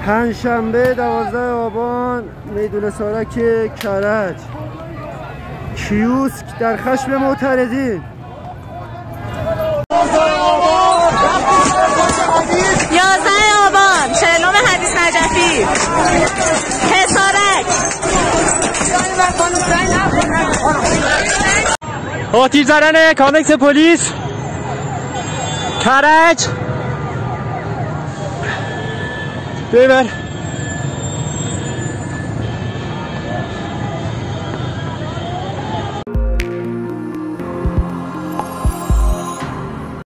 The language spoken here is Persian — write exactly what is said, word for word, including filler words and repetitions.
پنجشنبه دوازده آبان میدون سارک کرج، کیوسک در خشم معترضین. یازده آبان چهلم حدیث نجفی، حصارک. آتیش زدن کانکس پلیس کرج. ببر